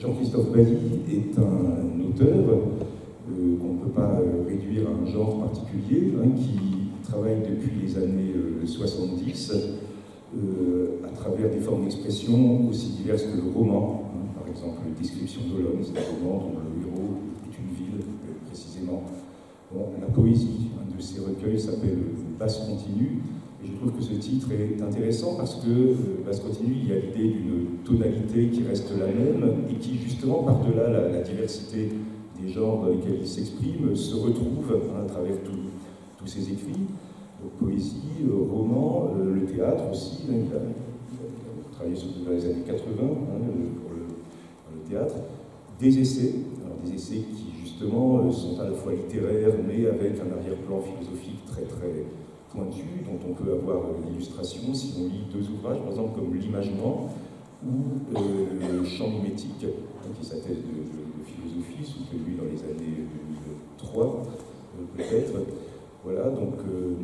Jean-Christophe Bailly est un auteur qu'on ne peut pas réduire à un genre particulier, qui travaille depuis les années 70 à travers des formes d'expression aussi diverses que le roman. Par exemple, Description de l'homme, c'est un roman dont le héros est une ville, précisément. Bon, la poésie, un de ses recueils s'appelle Basse continue, et je trouve que ce titre est intéressant parce que Basse continue, il y a l'idée d'une tonalité qui reste la même et qui, justement, par-delà la diversité des genres dans lesquels il s'exprime, se retrouve à travers tous ses écrits. Donc, poésie, roman, le théâtre aussi, il a travaillé surtout dans les années 80 pour le théâtre, des essais, alors des essais qui justement sont à la fois littéraires mais avec un arrière-plan philosophique très très pointu, dont on peut avoir l'illustration si on lit deux ouvrages, par exemple comme L'Imagement ou Le Champ mimétique, qui est sa thèse de philosophie, soutenue dans les années 2003 peut-être. Voilà, donc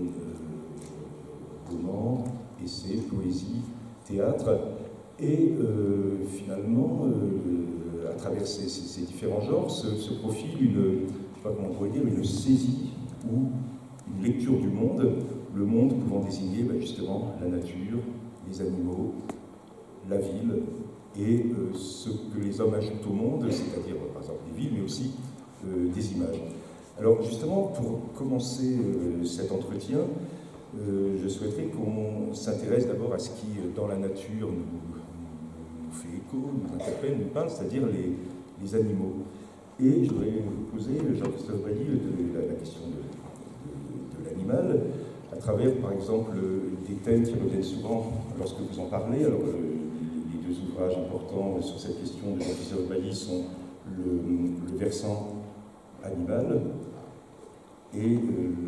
roman, essai, poésie, théâtre, et finalement, à travers ces différents genres, se profile une, je ne sais pas comment on pourrait dire, une saisie ou une lecture du monde, le monde pouvant désigner justement la nature, les animaux, la ville, et ce que les hommes ajoutent au monde, c'est-à-dire par exemple les villes, mais aussi des images. Alors justement, pour commencer cet entretien, je souhaiterais qu'on s'intéresse d'abord à ce qui, dans la nature, nous fait écho, nous interpelle, nous parle, c'est-à-dire les animaux. Et je voudrais vous poser, Jean-Christophe Bailly, la question de l'animal, à travers, par exemple, des thèmes qui reviennent souvent lorsque vous en parlez. Alors, les deux ouvrages importants sur cette question de Jean-Christophe Bailly sont le versant animal et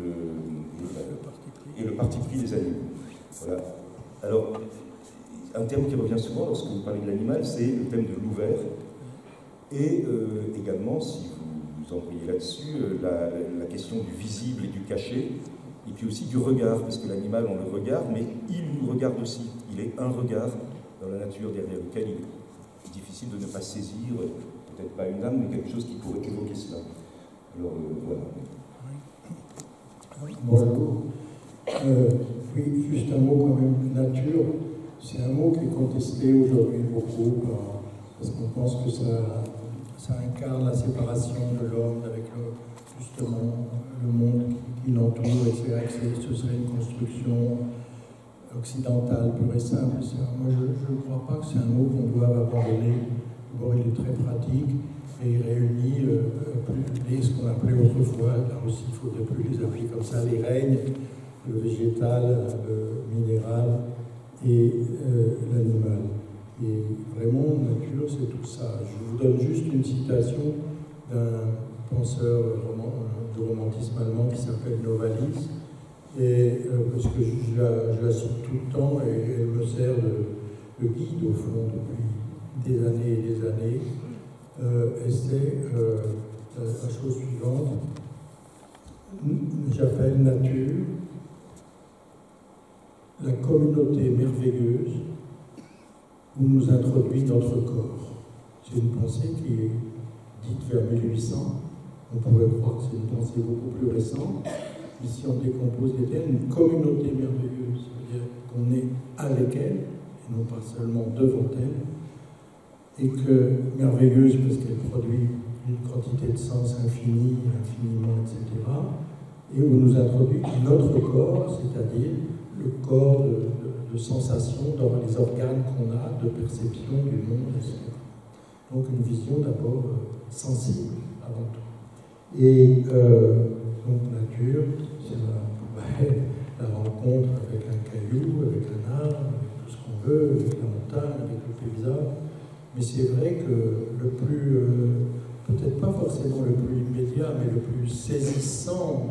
le parti pris des animaux. Voilà. Alors, un terme qui revient souvent lorsque vous parlez de l'animal, c'est le thème de l'ouvert. Et également, si vous envoyez là-dessus, la question du visible et du caché, et puis aussi du regard, parce que l'animal, on le regarde, mais il nous regarde aussi. Il est un regard dans la nature derrière lequel il est difficile de ne pas saisir, peut-être pas une âme, mais quelque chose qui pourrait évoquer cela. Alors, voilà. Bonjour. Oui, juste un mot quand même, nature, c'est un mot qui est contesté aujourd'hui beaucoup, parce qu'on pense que ça incarne la séparation de l'homme avec justement le monde qui l'entoure, et c'est vrai que ce serait une construction occidentale pure et simple. Moi, je ne crois pas que c'est un mot qu'on doit abandonner. D'abord, il est très pratique et il réunit ce qu'on appelait autrefois, là aussi il ne faudrait plus les appeler comme ça, les règnes, le végétal, le minéral et l'animal. Et vraiment, nature, c'est tout ça. Je vous donne juste une citation d'un penseur du romantisme allemand qui s'appelle Novalis, et parce que je la cite tout le temps et elle me sert de guide au fond depuis des années et des années. Et c'est la chose suivante. J'appelle nature la communauté merveilleuse où nous introduit notre corps. C'est une pensée qui est dite vers 1800. On pourrait croire que c'est une pensée beaucoup plus récente. Ici, on décompose les termes. Une communauté merveilleuse, c'est-à-dire qu'on est avec elle, et non pas seulement devant elle, et que merveilleuse parce qu'elle produit une quantité de sens infinie, infiniment, etc., et où nous introduit notre corps, c'est-à-dire le corps de sensations dans les organes qu'on a, de perception du monde, etc. Donc une vision d'abord sensible, avant tout. Et donc nature, c'est la rencontre avec un caillou, avec un arbre, avec tout ce qu'on veut, avec la montagne, avec le paysage. Mais c'est vrai que le plus, peut-être pas forcément le plus immédiat, mais le plus saisissant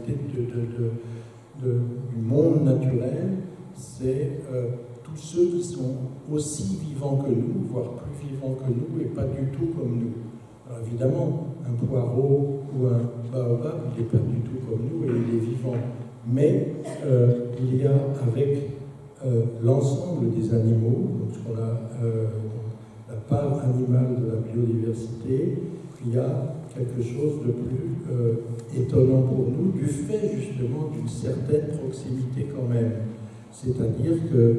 du monde naturel, c'est tous ceux qui sont aussi vivants que nous, voire plus vivants que nous, et pas du tout comme nous. Alors évidemment, un poireau ou un baobab, il n'est pas du tout comme nous, et il est vivant. Mais il y a avec l'ensemble des animaux, donc ce qu'on a part animale de la biodiversité, il y a quelque chose de plus étonnant pour nous, du fait justement d'une certaine proximité quand même. C'est-à-dire que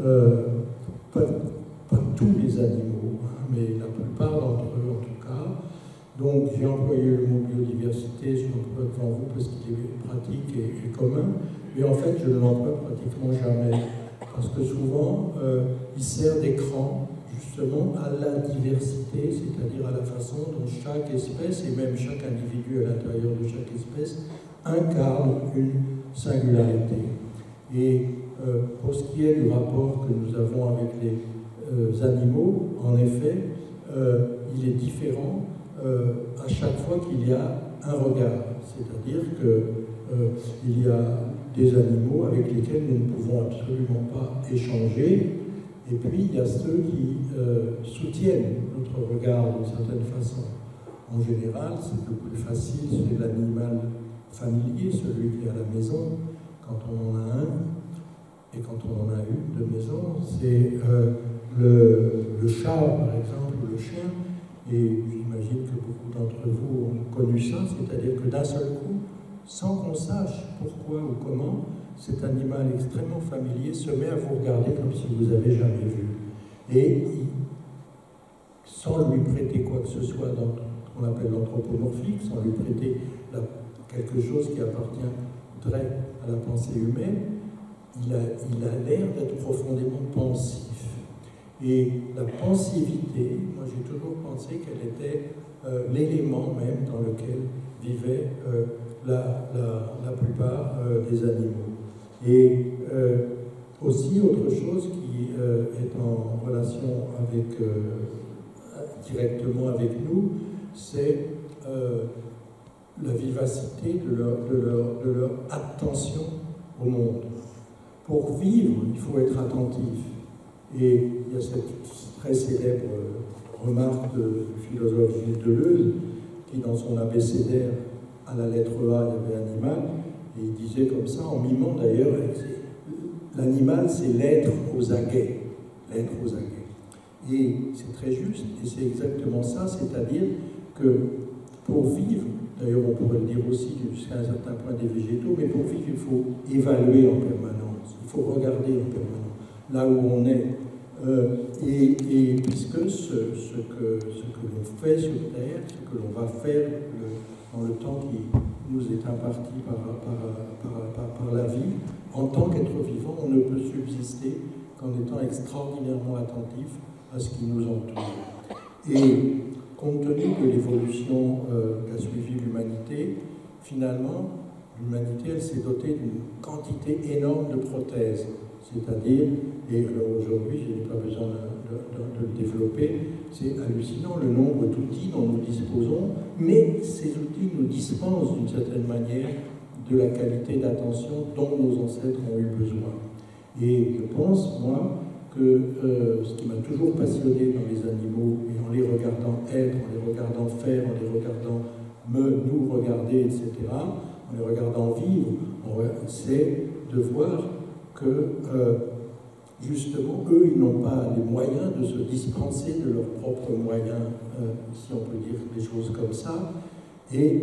pas tous les animaux, mais la plupart d'entre eux en tout cas. Donc j'ai employé le mot biodiversité, je l'emploie devant vous parce qu'il est pratique et commun, mais en fait je ne l'emploie pratiquement jamais, parce que souvent il sert d'écran justement à la diversité, c'est-à-dire à la façon dont chaque espèce, et même chaque individu à l'intérieur de chaque espèce, incarne une singularité. Et pour ce qui est du rapport que nous avons avec les animaux, en effet, il est différent à chaque fois qu'il y a un regard. C'est-à-dire qu'il y a des animaux avec lesquels nous ne pouvons absolument pas échanger, et puis il y a ceux qui soutiennent notre regard d'une certaine façon. En général, c'est le plus facile, c'est l'animal familier, celui qui est à la maison, quand on en a un, et quand on en a une de maison, c'est le chat, par exemple, ou le chien, et j'imagine que beaucoup d'entre vous ont connu ça, c'est-à-dire que d'un seul coup, sans qu'on sache pourquoi ou comment, cet animal extrêmement familier se met à vous regarder comme si vous n'avez jamais vu. Et sans lui prêter quoi que ce soit dans ce qu'on appelle l'anthropomorphique, sans lui prêter quelque chose qui appartiendrait à la pensée humaine, il a l'air d'être profondément pensif. Et la pensivité, moi j'ai toujours pensé qu'elle était l'élément même dans lequel vivaient la plupart des animaux. Et aussi autre chose qui est en relation avec, directement avec nous, c'est la vivacité de leur attention au monde. Pour vivre, il faut être attentif. Et il y a cette très célèbre remarque du philosophe Gilles Deleuze, qui dans son abécédaire, à la lettre A, il y avait animal, et il disait comme ça, en mimant d'ailleurs, l'animal c'est l'être aux aguets. L'être aux aguets. Et c'est très juste, et c'est exactement ça, c'est-à-dire que pour vivre, d'ailleurs on pourrait le dire aussi jusqu'à un certain point des végétaux, mais pour vivre il faut évaluer en permanence, il faut regarder en permanence là où on est. Et puisque ce que l'on fait sur Terre, ce que l'on va faire dans le temps qui nous est imparti par la vie, en tant qu'être vivant, on ne peut subsister qu'en étant extraordinairement attentif à ce qui nous entoure. Et compte tenu de l'évolution qu'a suivi l'humanité, finalement, l'humanité, elle s'est dotée d'une quantité énorme de prothèses. C'est-à-dire, et alors aujourd'hui, je n'ai pas besoin de le développer, c'est hallucinant le nombre d'outils dont nous disposons, mais ces outils nous dispensent d'une certaine manière de la qualité d'attention dont nos ancêtres ont eu besoin. Et je pense, moi, que ce qui m'a toujours passionné dans les animaux, et en les regardant être, en les regardant faire, en les regardant nous regarder, etc., en les regardant vivre, c'est de voir que, justement, eux, ils n'ont pas les moyens de se dispenser de leurs propres moyens, si on peut dire des choses comme ça. Et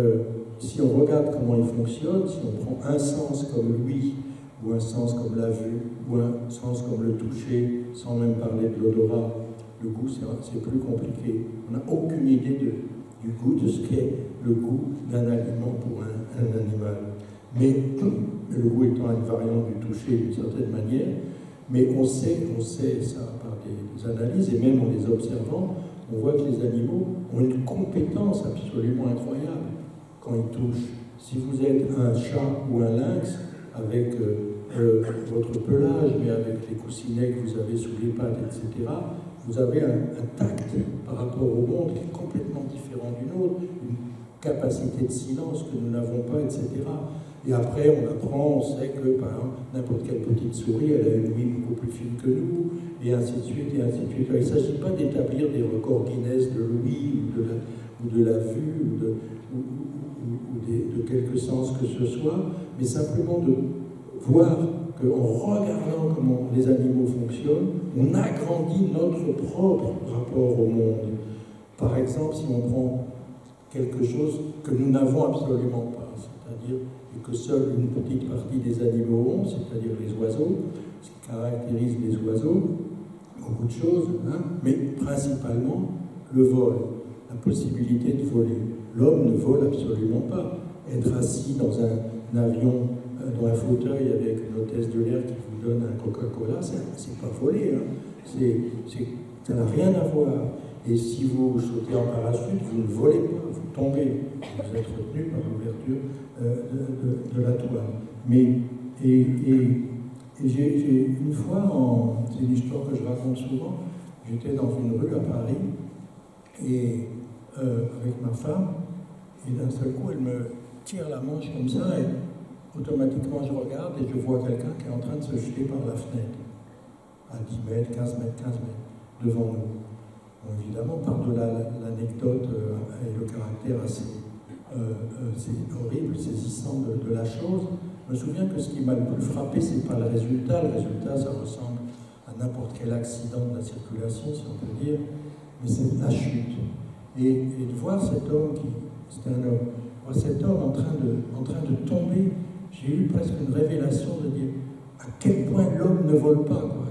si on regarde comment ils fonctionnent, si on prend un sens comme l'ouïe, ou un sens comme la vue, ou un sens comme le toucher, sans même parler de l'odorat, le goût, c'est plus compliqué. On n'a aucune idée du goût, de ce qu'est le goût d'un aliment pour un animal. Mais le goût étant une variante du toucher d'une certaine manière, mais on sait ça par des analyses, et même en les observant, on voit que les animaux ont une compétence absolument incroyable quand ils touchent. Si vous êtes un chat ou un lynx, avec votre pelage, mais avec les coussinets que vous avez sous les pattes, etc., vous avez un tact par rapport au monde qui est complètement différent du nôtre, une capacité de silence que nous n'avons pas, etc. Et après, on apprend, on sait que, par exemple, n'importe quelle petite souris, elle a une ouïe beaucoup plus fine que nous, et ainsi de suite, et ainsi de suite. Il ne s'agit pas d'établir des records Guinness de l'ouïe, ou de la vue, ou de quelque sens que ce soit, mais simplement de voir qu'en regardant comment les animaux fonctionnent, on agrandit notre propre rapport au monde. Par exemple, si on prend quelque chose que nous n'avons absolument pas, c'est-à-dire que seule une petite partie des animaux ont, c'est-à-dire les oiseaux, ce qui caractérise les oiseaux, beaucoup de choses, hein, mais principalement le vol, la possibilité de voler. L'homme ne vole absolument pas. Être assis dans un avion, dans un fauteuil avec une hôtesse de l'air qui vous donne un Coca-Cola, c'est pas voler. Hein. Ça n'a rien à voir. Et si vous sautez en parachute, vous ne volez pas, vous tombez. Vous êtes retenu par l'ouverture de la toile. Mais, j'ai une fois, c'est une histoire que je raconte souvent, j'étais dans une rue à Paris, et avec ma femme, et d'un seul coup, elle me tire la manche comme ça, et automatiquement je regarde et je vois quelqu'un qui est en train de se jeter par la fenêtre, à 10 mètres, 15 mètres, 15 mètres, devant nous. Bon, évidemment, par-delà l'anecdote et le caractère assez horrible, saisissant de la chose, je me souviens que ce qui m'a le plus frappé, c'est pas le résultat. Le résultat, ça ressemble à n'importe quel accident de la circulation, si on peut dire, mais c'est la chute. Et de voir cet homme, c'était un homme, voir cet homme en train de tomber, j'ai eu presque une révélation de dire à quel point l'homme ne vole pas, quoi,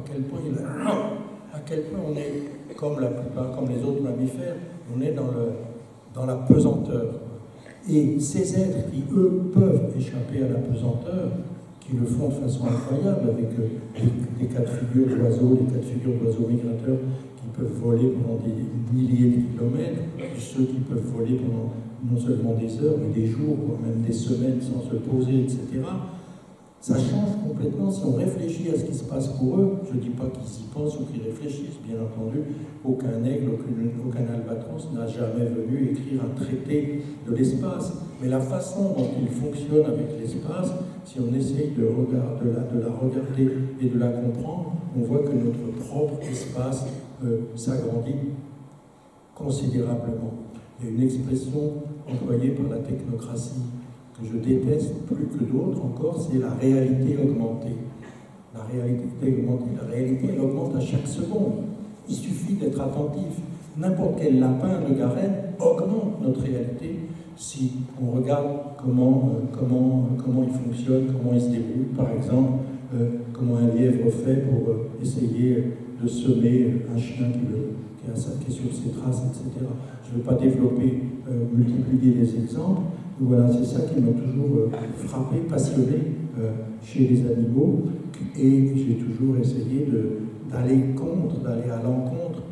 à quel point on est, comme la plupart, comme les autres mammifères, on est dans la pesanteur. Et ces êtres qui, eux, peuvent échapper à la pesanteur, qui le font de façon incroyable, avec des cas de figure d'oiseaux, des cas de figure d'oiseaux migrateurs qui peuvent voler pendant des milliers de kilomètres, ceux qui peuvent voler pendant non seulement des heures, mais des jours, voire même des semaines sans se poser, etc. Ça change complètement si on réfléchit à ce qui se passe pour eux. Je ne dis pas qu'ils y pensent ou qu'ils réfléchissent, bien entendu. Aucun aigle, aucun albatros n'a jamais venu écrire un traité de l'espace. Mais la façon dont il fonctionne avec l'espace, si on essaye de la regarder et de la comprendre, on voit que notre propre espace s'agrandit considérablement. Il y a une expression employée par la technocratie que je déteste plus que d'autres encore, c'est la réalité augmentée. La réalité, elle augmente à chaque seconde. Il suffit d'être attentif. N'importe quel lapin de Garenne augmente notre réalité si on regarde comment il fonctionne, comment il se débrouille. Par exemple, comment un lièvre fait pour essayer de semer un chien qui est sur ses traces, etc. Je ne veux pas développer, multiplier les exemples. Voilà, c'est ça qui m'a toujours frappé, passionné chez les animaux, et j'ai toujours essayé d'aller à l'encontre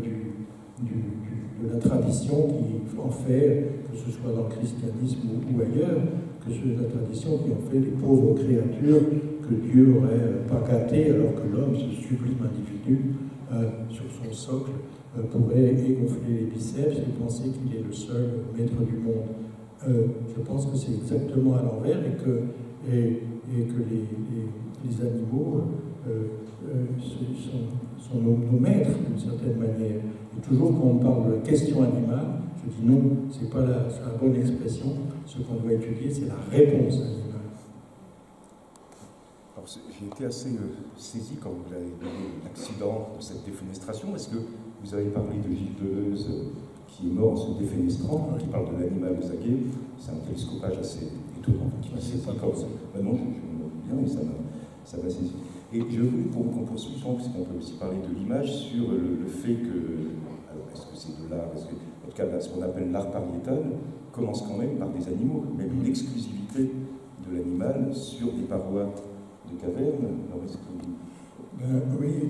de la tradition qui en fait, que ce soit dans le christianisme ou ailleurs, que ce soit la tradition qui en fait les pauvres créatures que Dieu n'aurait pas gâtées, alors que l'homme, ce sublime individu, sur son socle, pourrait égonfler les biceps et penser qu'il est le seul maître du monde. Je pense que c'est exactement à l'envers et que les animaux sont nos maîtres d'une certaine manière. Et toujours quand on parle de la question animale, je dis non, c'est pas la bonne expression. Ce qu'on doit étudier, c'est la réponse animale. Alors j'ai été assez saisi quand vous avez donné l'accident de cette défenestration. Est-ce que vous avez parlé de Gilles Deleuze qui est mort en se défenestrant, qui parle de l'animal aux aguets? C'est un télescopage assez étonnant, qui m'a saisi comme ça. Maintenant, je me dis bien, mais ça m'a saisi. Et je voulais qu'on poursuive, parce qu'on peut aussi parler de l'image, sur le fait que, alors est-ce que c'est de l'art, est-ce que, en tout cas, ce qu'on appelle l'art pariétal commence quand même par des animaux, même une exclusivité de l'animal sur des parois de cavernes. Alors est-ce que... oui,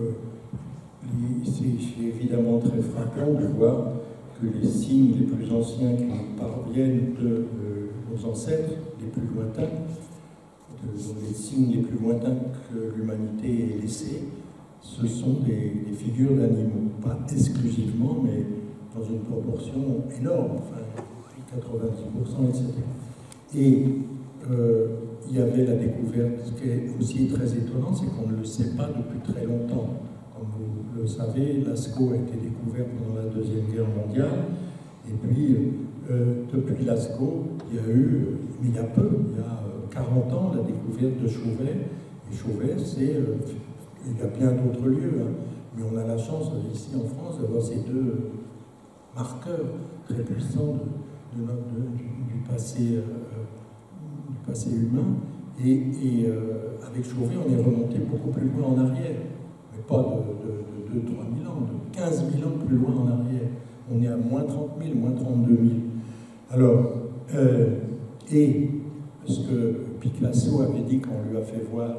c'est évidemment très frappant de voir que les signes les plus anciens qui nous parviennent de nos ancêtres les plus lointains, les signes les plus lointains que l'humanité ait laissés, ce sont des figures d'animaux, pas exclusivement, mais dans une proportion énorme, enfin 90%, etc. Et il y avait la découverte, ce qui est aussi très étonnant, c'est qu'on ne le sait pas depuis très longtemps. Comme vous le savez, Lascaux a été découvert pendant la Deuxième Guerre mondiale, et puis depuis Lascaux, il y a eu, mais il y a 40 ans, la découverte de Chauvet, Et Chauvet, il y a plein d'autres lieux, hein, mais on a la chance ici en France d'avoir ces deux marqueurs très puissants du passé humain. Et avec Chauvet, on est remonté beaucoup plus loin en arrière, mais pas de 2 000 à 3 000 ans, de 15 000 ans plus loin en arrière. On est à moins 30 000, moins 32 000. Alors, et ce que Picasso avait dit quand on lui a fait voir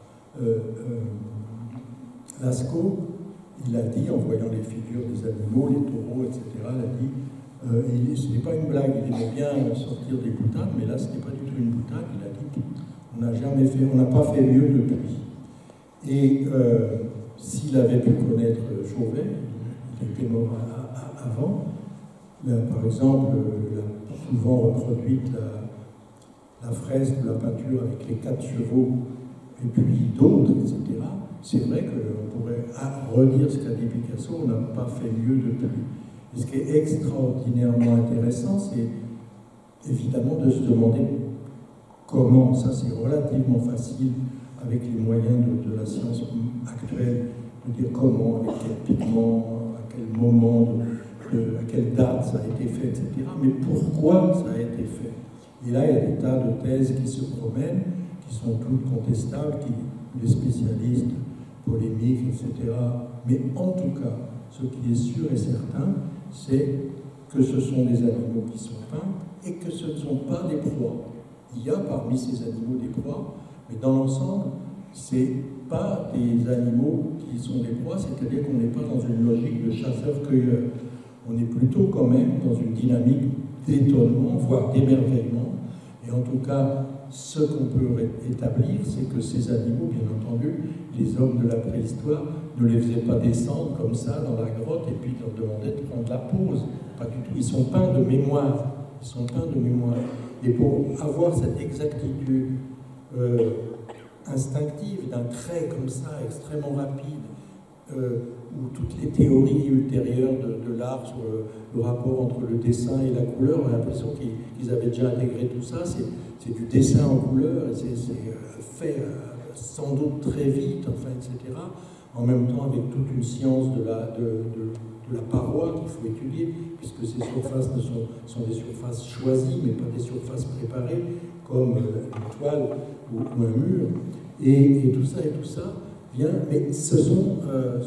Lascaux, il a dit, en voyant les figures des animaux, les taureaux, etc., il a dit, ce n'est pas une blague, il aimait bien sortir des boutades, mais là, ce n'est pas du tout une boutade, il a dit, on n'a pas fait mieux depuis. Et s'il avait pu connaître Chauvet, il était mort avant, par exemple, il a souvent reproduite la fresque ou la peinture avec les 4 chevaux, et puis d'autres, etc. C'est vrai qu'on pourrait redire ce qu'a dit Picasso, on n'a pas fait mieux depuis. Et ce qui est extraordinairement intéressant, c'est évidemment de se demander comment, ça c'est relativement facile avec les moyens de la science actuelle, de dire comment, avec quel pigment, à quel moment, à quelle date ça a été fait, etc. Mais pourquoi ça a été fait? Et là, il y a des tas de thèses qui se promènent, qui sont toutes contestables, les spécialistes polémiques, etc. Mais en tout cas, ce qui est sûr et certain, c'est que ce sont des animaux qui sont peints et que ce ne sont pas des proies. Il y a parmi ces animaux des proies, mais dans l'ensemble, ce n'est pas des animaux qui sont des proies, c'est-à-dire qu'on n'est pas dans une logique de chasseur-cueilleur. On est plutôt quand même dans une dynamique d'étonnement, voire d'émerveillement. Et en tout cas, ce qu'on peut établir, c'est que ces animaux, bien entendu, les hommes de la préhistoire ne les faisaient pas descendre comme ça dans la grotte et puis leur demandaient de prendre la pause. Pas du tout. Ils sont peints de mémoire. Ils sont peints de mémoire. Et pour avoir cette exactitude instinctive d'un trait comme ça, extrêmement rapide, où toutes les théories ultérieures de l'art sur le rapport entre le dessin et la couleur, on a l'impression qu'ils avaient déjà intégré tout ça. C'est du dessin en couleur, et c'est fait sans doute très vite, enfin, etc. En même temps, avec toute une science de la paroi qu'il faut étudier, puisque ces surfaces sont des surfaces choisies, mais pas des surfaces préparées, comme une toile ou un mur. Et tout ça vient, mais ce sont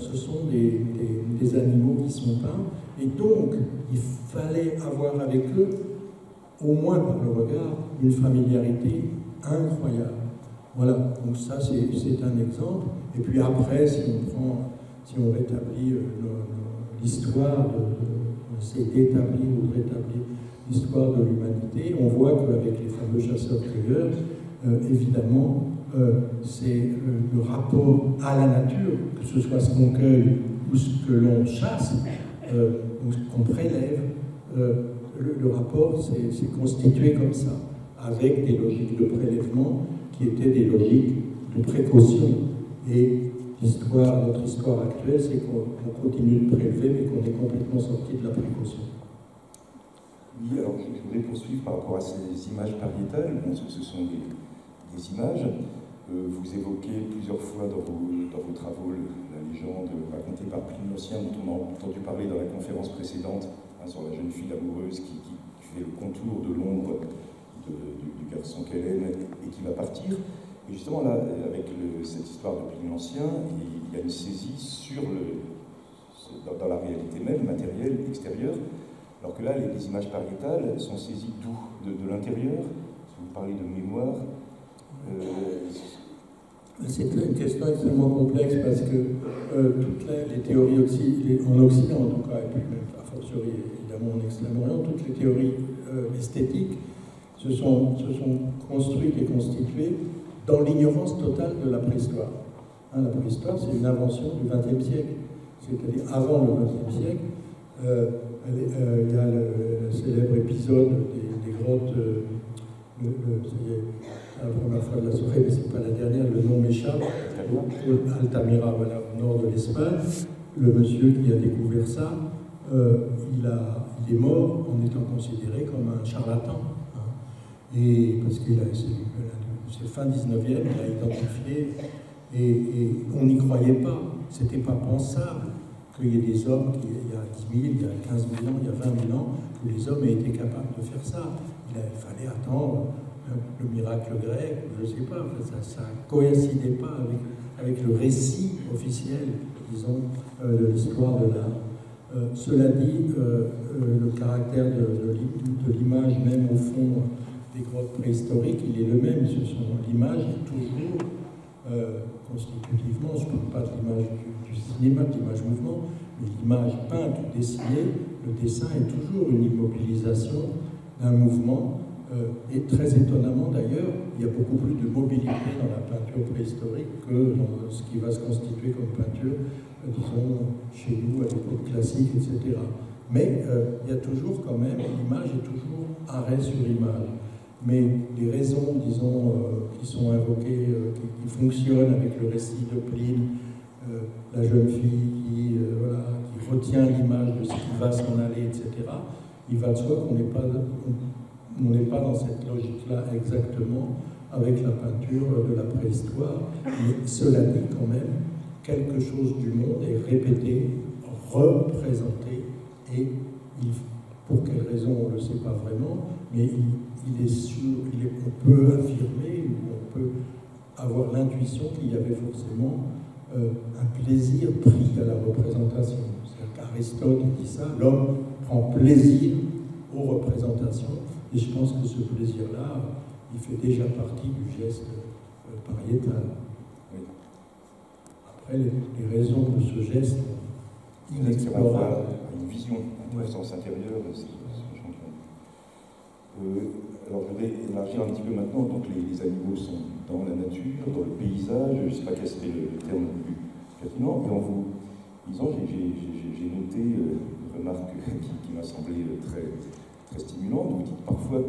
des animaux qui sont peints, et donc il fallait avoir avec eux, au moins par le regard, une familiarité incroyable. Voilà, donc ça c'est un exemple. Et puis après, si on rétablit l'histoire, on essaie d'établir ou de rétablir l'histoire de l'humanité, on voit qu'avec les fameux chasseurs-cueilleurs, évidemment, c'est le rapport à la nature, que ce soit ce qu'on cueille ou ce que l'on chasse, ou ce qu'on prélève, le rapport s'est constitué comme ça, avec des logiques de prélèvement qui étaient des logiques de précaution. Et notre histoire actuelle, c'est qu'on continue de prélever, mais qu'on est complètement sorti de la précaution. Oui, alors je voudrais poursuivre par rapport à ces images pariétales. Bon, ce sont des images. Vous évoquez plusieurs fois dans vos travaux la légende racontée par Pline l'Ancien, dont on a entendu parler dans la conférence précédente, sur la jeune fille amoureuse qui fait le contour de l'ombre du garçon qu'elle aime et qui va partir. Et justement, là, avec cette histoire de Pline l'Ancien, il y a une saisie dans la réalité même, matérielle, extérieure, alors que là, les images pariétales sont saisies d'où? De l'intérieur? Vous parlez de mémoire. C'est une question extrêmement complexe parce que toutes les théories en Occident, en tout cas, et puis même a fortiori évidemment en Extrême-Orient, toutes les théories esthétiques se sont construites et constituées dans l'ignorance totale de la préhistoire. La préhistoire, c'est une invention du XXe siècle. C'est-à-dire, avant le XXe siècle, il y a le célèbre épisode des grottes, ça y est, la première fois de la soirée, mais ce n'est pas la dernière, le nom m'échappe, Altamira, voilà, au nord de l'Espagne. Le monsieur qui a découvert ça, il est mort en étant considéré comme un charlatan. Et parce qu'il a essayé, c'est fin 19e, il a identifié, et on n'y croyait pas, c'était pas pensable qu'il y ait des hommes, il y a 10 000, il y a 15 000 ans, il y a 20 000 ans, que les hommes aient été capables de faire ça. Il fallait attendre le miracle grec, je ne sais pas, ça ne coïncidait pas avec le récit officiel, disons, de l'histoire de l'art. Cela dit, le caractère de l'image, même au fond des grottes préhistoriques, il est le même. L'image est toujours, constitutivement, je ne parle pas de l'image du cinéma, de l'image mouvement, mais l'image peinte ou dessinée, le dessin est toujours une immobilisation d'un mouvement. Et très étonnamment d'ailleurs, il y a beaucoup plus de mobilité dans la peinture préhistorique que dans ce qui va se constituer comme peinture, disons, chez nous, à l'époque classique, etc. Mais il y a toujours quand même, l'image est toujours arrêt sur image. Mais les raisons, disons, qui sont invoquées, qui fonctionnent avec le récit de Pline, la jeune fille qui retient l'image de ce qui va s'en aller, etc., il va de soi qu'on n'est pas dans cette logique-là exactement avec la peinture de la préhistoire. Mais cela dit quand même, quelque chose du monde est répété, représenté, et pour quelle raison on ne le sait pas vraiment, mais il est sûr, on peut affirmer, ou on peut avoir l'intuition qu'il y avait forcément un plaisir pris à la représentation. C'est-à-dire qu'Aristote dit ça, l'homme prend plaisir aux représentations, et je pense que ce plaisir-là, il fait déjà partie du geste pariétal. Oui. Après, les raisons de ce geste inexplorables, une vision, une puissance intérieure, c'est champion. Alors, je vais élargir un petit peu maintenant. Donc, les animaux sont dans la nature, dans le paysage. Je ne sais pas quel serait le terme le plus pertinent. Et en vous lisant, j'ai noté une remarque qui m'a semblé très stimulant. Vous dites parfois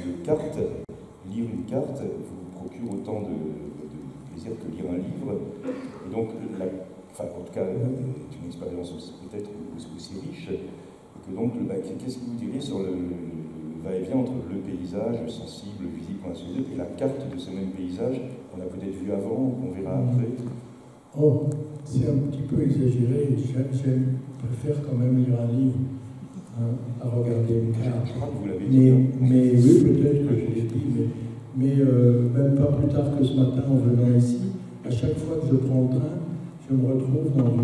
lire une carte vous procure autant de plaisir que lire un livre. Et donc, en tout cas, c'est une expérience peut-être aussi riche. Et que donc, qu'est-ce que vous diriez sur le va-et-vient entre le paysage sensible, visible, et la carte de ce même paysage qu'on a peut-être vu avant ou qu'on verra après? Oh, c'est un petit peu exagéré. Je préfère quand même lire un livre. À regarder une carte. Je crois que vous l'avez dit. Mais oui, peut-être que je l'ai dit, mais même pas plus tard que ce matin en venant ici, à chaque fois que je prends le train, je me retrouve dans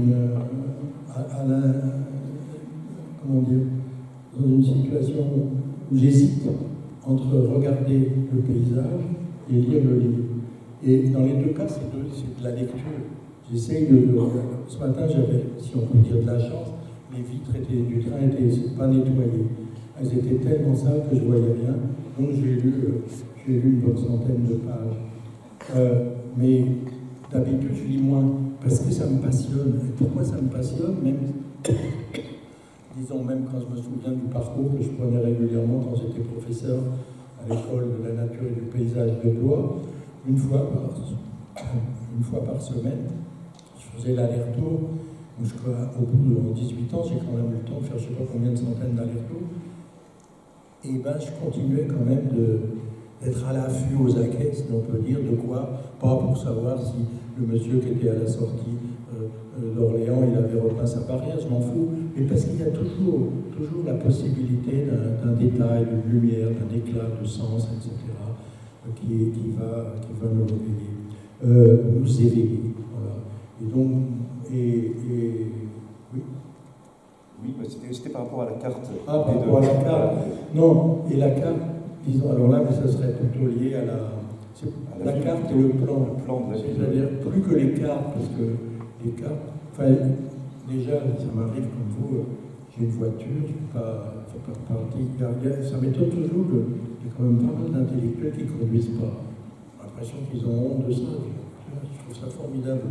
une situation où j'hésite entre regarder le paysage et lire le livre. Et dans les deux cas, c'est de la lecture. J'essaye ce matin, j'avais, si on peut dire, de la chance. Les vitres du train n'étaient pas nettoyées. Elles étaient tellement sales que je ne voyais rien. Donc j'ai lu une bonne centaine de pages. Mais d'habitude, je lis moins, parce que ça me passionne. Et pourquoi ça me passionne? Disons, même quand je me souviens du parcours que je prenais régulièrement quand j'étais professeur à l'école de la nature et du paysage de Blois, une fois par semaine, je faisais l'aller-retour. Au bout de 18 ans, j'ai quand même eu le temps de faire je ne sais pas combien de centaines d'allers-retours. Et je continuais quand même d'être à l'affût aux aguets, si on peut dire, de quoi, pas pour savoir si le monsieur qui était à la sortie d'Orléans, il avait repeint sa barrière, je m'en fous, mais parce qu'il y a toujours la possibilité d'un détail, d'une lumière, d'un éclat de sens, etc., qui va nous réveiller, nous éveiller. Voilà. Et donc, oui. Oui, c'était par rapport à la carte. Par rapport à la carte. Non, et la carte, disons, alors là, mais ça serait plutôt lié à la carte et le plan. C'est-à-dire, plus que les cartes, parce que les cartes, déjà, ça m'arrive comme vous, j'ai une voiture, je ne fais pas partie. Ça m'étonne toujours, il y a quand même pas mal d'intellectuels qui ne conduisent pas. J'ai l'impression qu'ils ont honte de ça. Je trouve ça formidable.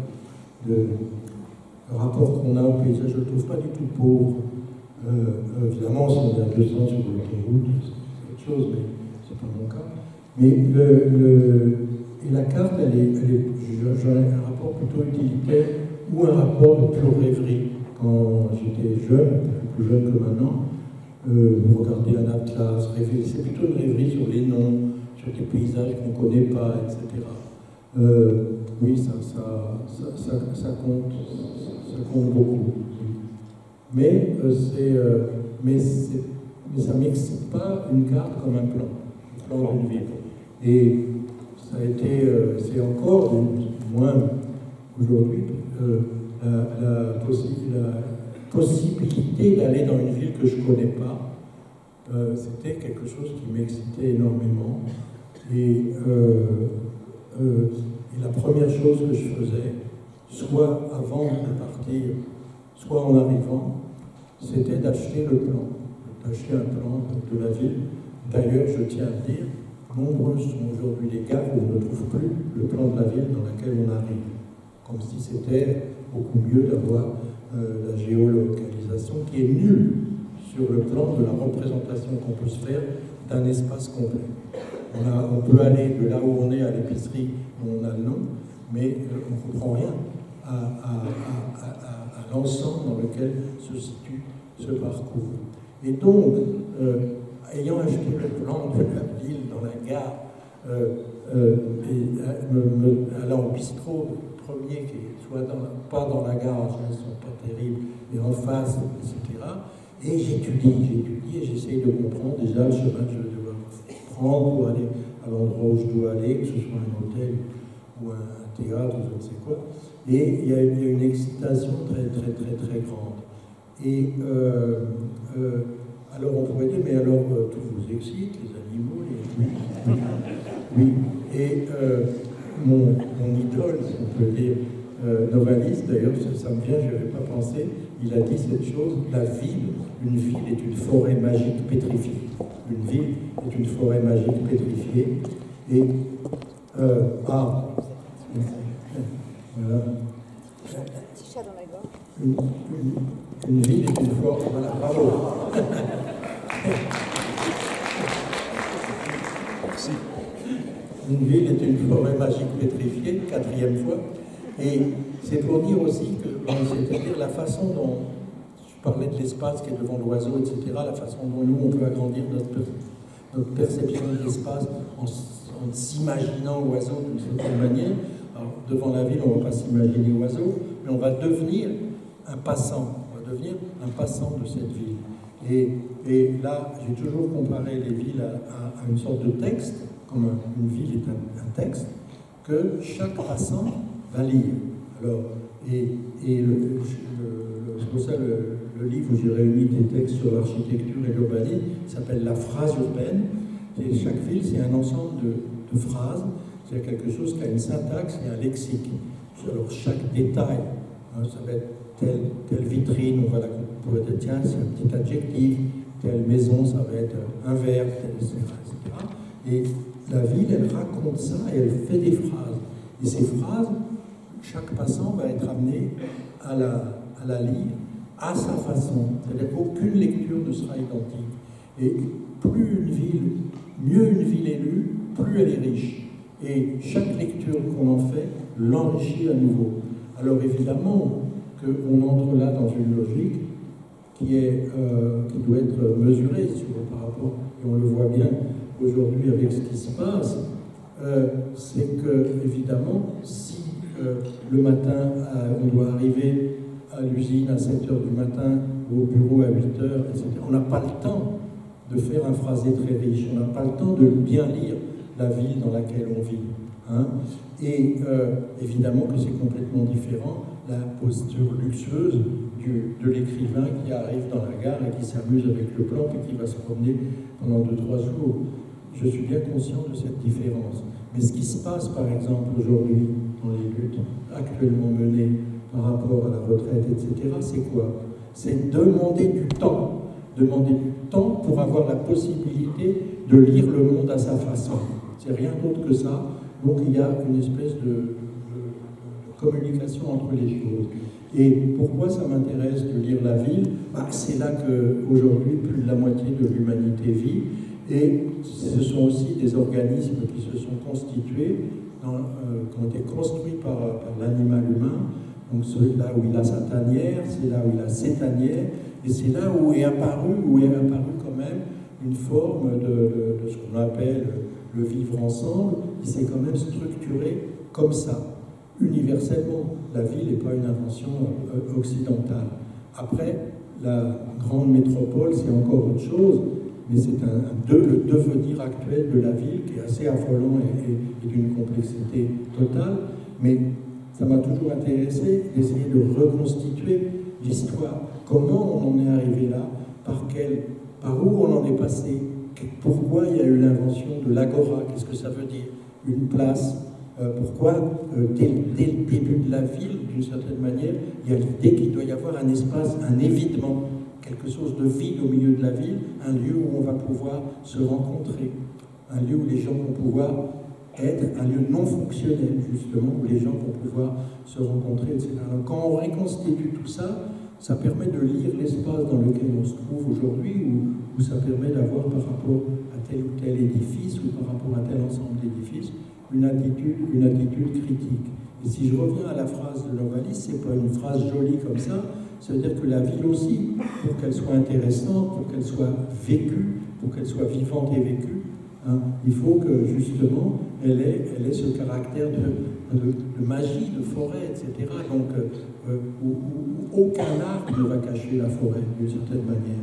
Le rapport qu'on a au paysage, je ne le trouve pas du tout pauvre. Évidemment, si on est à 200 sur l'autoroute, c'est autre chose, mais ce n'est pas mon cas. Mais et la carte, j'ai un rapport plutôt utilitaire ou un rapport de pure rêverie. Quand j'étais jeune, plus jeune que maintenant, vous regardez un atlas, rêver, c'est plutôt une rêverie sur les noms, sur sur des paysages qu'on ne connaît pas, etc. Oui, ça compte beaucoup. Mais ça n'excite pas une carte comme un plan d'une ville. Et ça a été, c'est encore, moins aujourd'hui, la possibilité d'aller dans une ville que je ne connais pas. C'était quelque chose qui m'excitait énormément. Et la première chose que je faisais, soit avant de partir, soit en arrivant, c'était d'acheter le plan, d'acheter un plan de la ville. D'ailleurs, je tiens à dire, nombreux sont aujourd'hui les cas où on ne trouve plus le plan de la ville dans laquelle on arrive. Comme si c'était beaucoup mieux d'avoir la géolocalisation qui est nulle sur le plan de la représentation qu'on peut se faire d'un espace complet. On peut aller de là où on est à l'épicerie où on a le nom, mais on ne comprend rien à l'ensemble dans lequel se situe ce parcours. Et donc, ayant acheté le plan de la ville dans la gare, allant au bistrot premier, qui est soit pas dans la gare, ne sont pas terribles, mais en face, etc. Et j'étudie, j'essaye de comprendre déjà le chemin que je vais devoir prendre pour aller à l'endroit où je dois aller, que ce soit un hôtel ou un théâtre ou je ne sais quoi. Et il y a une excitation très, très, très, très grande. Et alors on pourrait dire, mais alors tout vous excite, les animaux, oui. Et mon idole, si on peut dire, Novalis, d'ailleurs, ça me vient, je n'avais pas pensé, il a dit cette chose, une ville est une forêt magique pétrifiée. Une ville est une forêt magique pétrifiée. Et, voilà. Petit chat dans la gorge. Une ville est une forêt, voilà, bravo. Merci. Une ville est une forêt magique pétrifiée, 4e fois. Et c'est pour dire aussi que, c'est-à-dire la façon dont, je parlais de l'espace qui est devant l'oiseau, etc., la façon dont nous, on peut agrandir notre perception de l'espace en s'imaginant oiseau d'une certaine manière. Alors, devant la ville, on ne va pas s'imaginer oiseau, mais on va devenir un passant. On va devenir un passant de cette ville. Et là, j'ai toujours comparé les villes à une sorte de texte, comme une ville est un texte, que chaque passant va lire. Alors, c'est pour ça le livre où j'ai réuni des textes sur l'architecture et l'urbanisme s'appelle La phrase urbaine. Et chaque ville, c'est un ensemble de phrases, c'est quelque chose qui a une syntaxe et un lexique. Alors, chaque détail, ça va être telle vitrine, on pourrait dire, tiens, c'est un petit adjectif, telle maison, ça va être un verbe, etc. Et la ville, elle raconte ça et elle fait des phrases. Et ces phrases, chaque passant va être amené à la lire à sa façon. C'est-à-dire qu'aucune lecture ne sera identique. Et plus une ville, mieux une ville est lue, plus elle est riche. Et chaque lecture qu'on en fait l'enrichit à nouveau. Alors évidemment qu'on entre là dans une logique qui doit être mesurée par rapport, et on le voit bien aujourd'hui avec ce qui se passe, c'est que évidemment, si le matin, on doit arriver à l'usine à 7h du matin, ou au bureau à 8h, etc., on n'a pas le temps de faire un phrasé très riche, on n'a pas le temps de bien lire la ville dans laquelle on vit. Hein. Et évidemment que c'est complètement différent la posture luxueuse de l'écrivain qui arrive dans la gare et qui s'amuse avec le plan et qui va se promener pendant 2-3 jours. Je suis bien conscient de cette différence. Mais ce qui se passe, par exemple, aujourd'hui, dans les luttes actuellement menées par rapport à la retraite, etc., c'est quoi? C'est demander du temps. Demander du temps pour avoir la possibilité de lire le monde à sa façon. C'est rien d'autre que ça. Donc il y a une espèce de communication entre les choses. Et pourquoi ça m'intéresse de lire la ville? C'est là qu'aujourd'hui, plus de la moitié de l'humanité vit. Et ce sont aussi des organismes qui se sont constitués, qui ont été construits par l'animal humain. Donc c'est là où il a sa tanière, c'est là où il a ses tanières, et c'est là où est apparu quand même une forme de ce qu'on appelle le vivre ensemble, qui s'est quand même structuré comme ça, universellement. La ville n'est pas une invention occidentale. Après, la grande métropole, c'est encore autre chose, mais c'est le devenir actuel de la ville qui est assez affolant et d'une complexité totale. Mais ça m'a toujours intéressé d'essayer de reconstituer l'histoire. Comment on en est arrivé là, par où on en est passé, pourquoi il y a eu l'invention de l'agora, qu'est-ce que ça veut dire, une place, pourquoi dès le début de la ville, d'une certaine manière, il y a l'idée qu'il doit y avoir un espace, un évidement, quelque chose de vide au milieu de la ville, un lieu où on va pouvoir se rencontrer, un lieu où les gens vont pouvoir être, un lieu non fonctionnel, justement, où les gens vont pouvoir se rencontrer, etc. Alors, quand on reconstitue tout ça, ça permet de lire l'espace dans lequel on se trouve aujourd'hui, où ça permet d'avoir par rapport à tel ou tel édifice, ou par rapport à tel ensemble d'édifices, une attitude critique. Et si je reviens à la phrase de Novalis, c'est pas une phrase jolie comme ça, ça veut dire que la ville aussi, pour qu'elle soit intéressante, pour qu'elle soit vécue, pour qu'elle soit vivante et vécue, hein, il faut que justement elle ait ce caractère de magie, de forêt, etc. Donc où aucun arbre ne va cacher la forêt d'une certaine manière.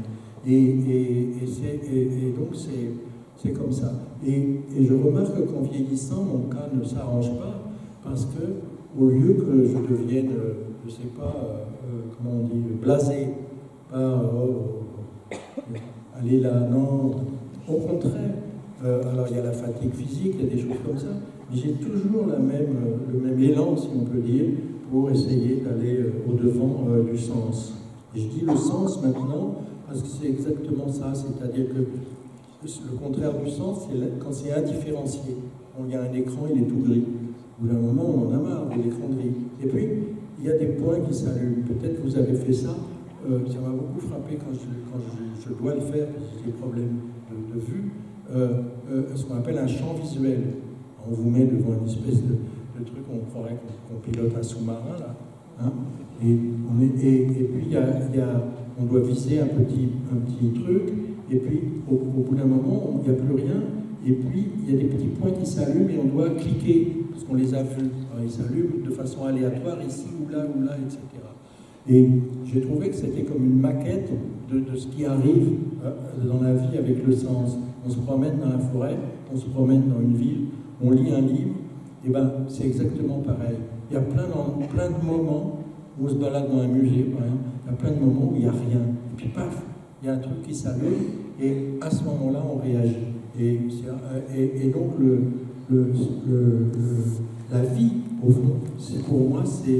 Et donc c'est comme ça. Et je remarque qu'en vieillissant, mon cas ne s'arrange pas parce que au lieu que je devienne, je ne sais pas, comment on dit, blasé par aller là, non, au contraire. Alors il y a la fatigue physique, il y a des choses comme ça, mais j'ai toujours le même élan, si on peut dire, pour essayer d'aller au-devant du sens. Et je dis le sens maintenant, parce que c'est exactement ça, c'est-à-dire que le contraire du sens, c'est quand c'est indifférencié. Il y a un écran, il est tout gris. Au bout d'un moment, on en a marre de l'écran gris. Et puis, il y a des points qui s'allument. Peut-être que vous avez fait ça. Ça m'a beaucoup frappé quand je dois le faire, parce que j'ai des problèmes de vue. Ce qu'on appelle un champ visuel. On vous met devant une espèce de truc, on croirait qu'on pilote un sous-marin, là. Hein, et puis, on doit viser un petit truc, et puis, au bout d'un moment, il n'y a plus rien, et puis, il y a des petits points qui s'allument, et on doit cliquer, parce qu'on les a vus. Alors, ils s'allument de façon aléatoire, ici, ou là, etc. Et j'ai trouvé que c'était comme une maquette de ce qui arrive dans la vie avec le sens. On se promène dans la forêt, on se promène dans une ville, on lit un livre, et ben c'est exactement pareil. Il y a plein de moments où on se balade dans un musée, par exemple, il y a plein de moments où il n'y a rien. Et puis paf, il y a un truc qui s'allume, et à ce moment-là, on réagit. Et donc, la vie, au fond, pour moi, c'est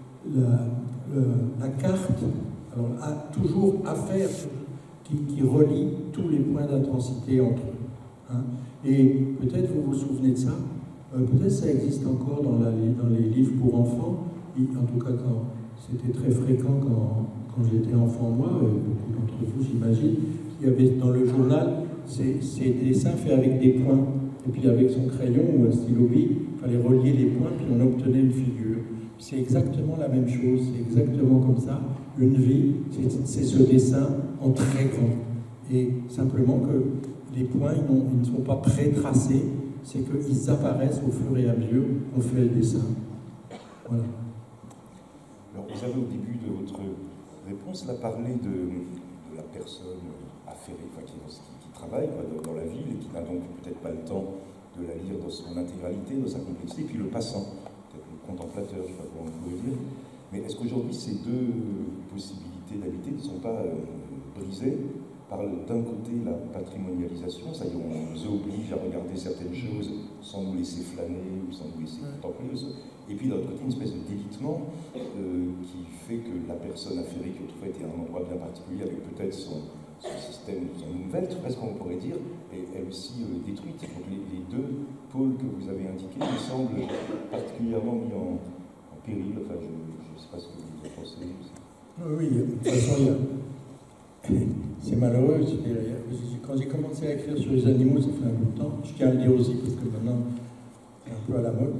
la carte, alors, toujours à faire, qui relie tous les points d'intensité entre eux. Hein. Et peut-être vous vous souvenez de ça, peut-être ça existe encore dans les livres pour enfants, en tout cas c'était très fréquent quand j'étais enfant moi, beaucoup d'entre vous j'imagine, il y avait dans le journal ces dessins faits avec des points, et puis avec son crayon ou un stylo bille, il fallait relier les points, puis on obtenait une figure. C'est exactement la même chose, c'est exactement comme ça. Une vie, c'est ce dessin en très grand. Et simplement que les points, ils ne sont pas pré-tracés, c'est qu'ils apparaissent au fur et à mesure qu'on fait le dessin. Voilà. Alors, vous avez au début de votre réponse là, parlé de la personne affairée, enfin, qui travaille dans la ville et qui n'a donc peut-être pas le temps de la lire dans son intégralité, dans sa complexité, puis le passant. Contemplateur, je ne sais pas comment on pourrait dire, mais est-ce qu'aujourd'hui ces deux possibilités d'habiter ne sont pas brisées par d'un côté la patrimonialisation, c'est-à-dire on nous oblige à regarder certaines choses sans nous laisser flâner ou sans nous laisser contempler, et puis d'un autre côté une espèce de délitement qui fait que la personne affairée qui autrefois était à un endroit bien particulier avec peut-être son système, son nouvelle, presque on pourrait dire, et elle aussi détruite. Donc les deux pôles que vous avez indiqués me semblent particulièrement mis en péril. Enfin, je ne sais pas ce que vous en pensez. Oui, de toute façon, c'est malheureux. Quand j'ai commencé à écrire sur les animaux, ça fait un peu de temps. Je tiens à le dire aussi, parce que maintenant, c'est un peu à la mode.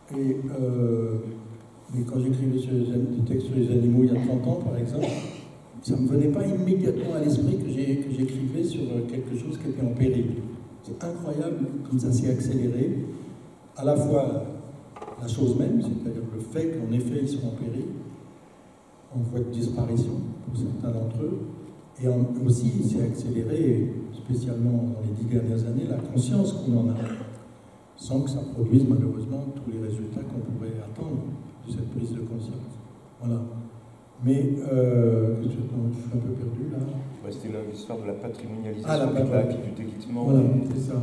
Mais quand j'écrivais des textes sur les animaux il y a 30 ans, par exemple, ça ne me venait pas immédiatement à l'esprit que j'écrivais sur quelque chose qui était en péril. C'est incroyable comme ça s'est accéléré, à la fois la chose même, c'est-à-dire le fait qu'en effet ils sont en péril, en voie de disparition pour certains d'entre eux, et aussi il s'est accéléré, spécialement dans les 10 dernières années, la conscience qu'on en a, sans que ça produise malheureusement tous les résultats qu'on pourrait attendre de cette prise de conscience. Voilà. Mais je suis un peu perdu là. Ouais, c'était l'histoire de la patrimonialisation du délitement. Voilà, c'est ça.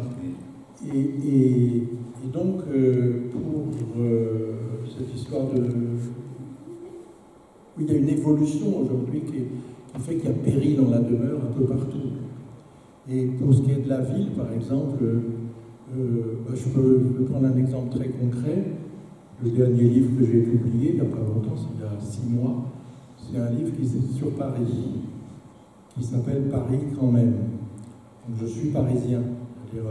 Et donc, pour cette histoire de... Il y a une évolution aujourd'hui qui fait qu'il y a péril dans la demeure un peu partout. Et pour ce qui est de la ville, par exemple, je peux prendre un exemple très concret. Le dernier livre que j'ai publié, il n'y a pas longtemps, c'est il y a 6 mois, c'est un livre qui est sur Paris, qui s'appelle Paris quand même. Donc je suis parisien, c'est-à-dire,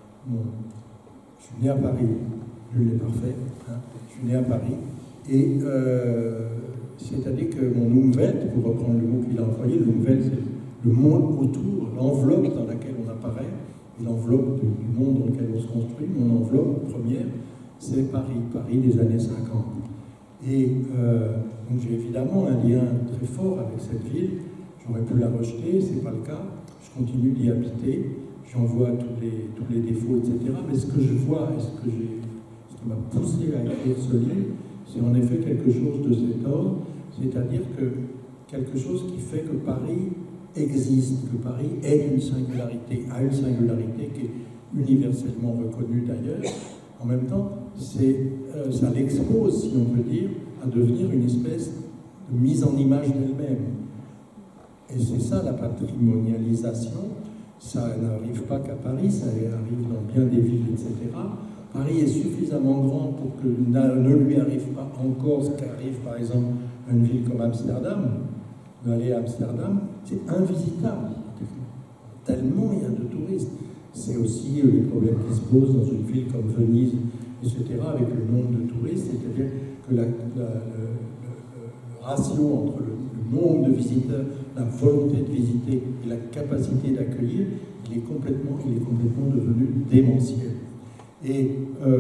je suis né à Paris, nul n'est parfait, hein, je suis né à Paris, et c'est-à-dire que mon Umwelt, pour reprendre le mot qu'il a employé, le Umwelt, c'est le monde autour, l'enveloppe dans laquelle on apparaît, et l'enveloppe du monde dans lequel on se construit. Mon enveloppe première, c'est Paris, Paris des années 50. Et donc j'ai évidemment un lien très fort avec cette ville. J'aurais pu la rejeter, c'est pas le cas. Je continue d'y habiter, j'en vois tous les défauts, etc. Mais ce que je vois et ce qui m'a poussé à écrire ce livre, c'est en effet quelque chose de cet ordre, c'est-à-dire que quelque chose qui fait que Paris existe, que Paris est une singularité, a une singularité qui est universellement reconnue d'ailleurs. En même temps, ça l'expose, si on peut dire, à devenir une espèce de mise en image d'elle-même. Et c'est ça la patrimonialisation. Ça n'arrive pas qu'à Paris, ça arrive dans bien des villes, etc. Paris est suffisamment grand pour que ne lui arrive pas encore ce qu'arrive par exemple à une ville comme Amsterdam. D'aller à Amsterdam, c'est invisitable. Tellement il y a de touristes. C'est aussi les problèmes qui se posent dans une ville comme Venise, etc., avec le nombre de touristes, c'est-à-dire que le ratio entre le nombre de visiteurs, la volonté de visiter et la capacité d'accueillir, il est complètement devenu démentiel. Et